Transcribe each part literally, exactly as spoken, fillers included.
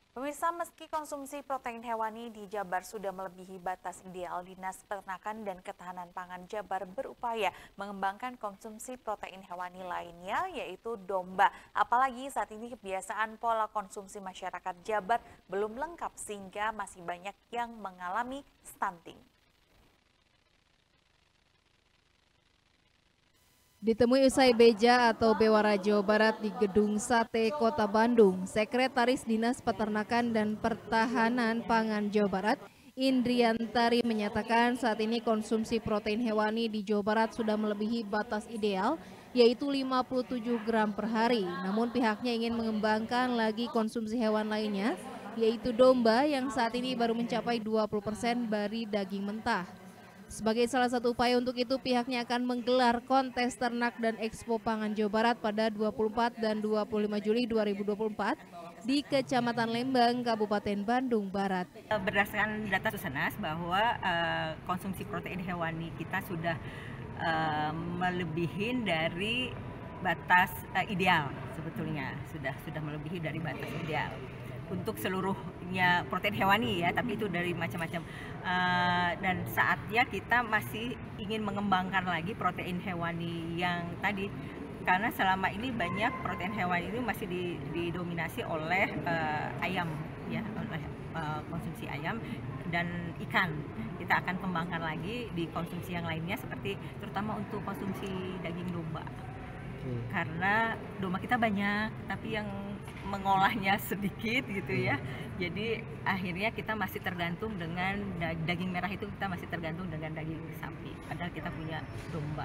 Pemirsa, meski konsumsi protein hewani di Jabar sudah melebihi batas ideal, Dinas Peternakan dan Ketahanan Pangan Jabar berupaya mengembangkan konsumsi protein hewani lainnya, yaitu domba. Apalagi saat ini kebiasaan pola konsumsi masyarakat Jabar belum lengkap sehingga masih banyak yang mengalami stunting. Ditemui usai beja atau Bewara Jawa Barat di Gedung Sate Kota Bandung, Sekretaris Dinas Peternakan dan Pertahanan Pangan Jawa Barat, Indriantari menyatakan saat ini konsumsi protein hewani di Jawa Barat sudah melebihi batas ideal, yaitu lima puluh tujuh gram per hari. Namun pihaknya ingin mengembangkan lagi konsumsi hewan lainnya, yaitu domba yang saat ini baru mencapai dua puluh persen dari daging mentah. Sebagai salah satu upaya untuk itu, pihaknya akan menggelar kontes ternak dan Expo Pangan Jawa Barat pada dua puluh empat dan dua puluh lima Juli dua ribu dua puluh empat di Kecamatan Lembang, Kabupaten Bandung Barat. Berdasarkan data Susenas bahwa uh, konsumsi protein hewani kita sudah uh, melebihi dari batas uh, ideal sebetulnya, sudah sudah melebihi dari batas ideal untuk seluruhnya protein hewani ya, tapi itu dari macam-macam uh, dan saatnya kita masih ingin mengembangkan lagi protein hewani yang tadi, karena selama ini banyak protein hewani ini masih didominasi oleh uh, ayam ya, oleh uh, konsumsi ayam dan ikan. Kita akan kembangkan lagi di konsumsi yang lainnya, seperti terutama untuk konsumsi daging domba. Karena domba kita banyak, tapi yang mengolahnya sedikit gitu ya. Jadi akhirnya kita masih tergantung dengan daging merah, itu kita masih tergantung dengan daging sapi. Padahal kita punya domba.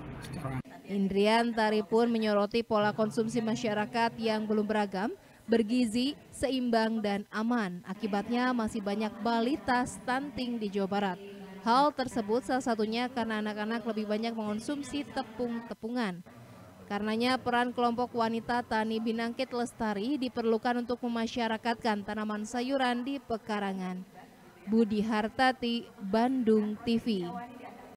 Indriantari pun menyoroti pola konsumsi masyarakat yang belum beragam, bergizi, seimbang, dan aman. Akibatnya masih banyak balita stunting di Jawa Barat. Hal tersebut salah satunya karena anak-anak lebih banyak mengonsumsi tepung-tepungan. Karenanya peran kelompok wanita Tani Binangkit Lestari diperlukan untuk memasyarakatkan tanaman sayuran di pekarangan. Budi Hartati, Bandung T V.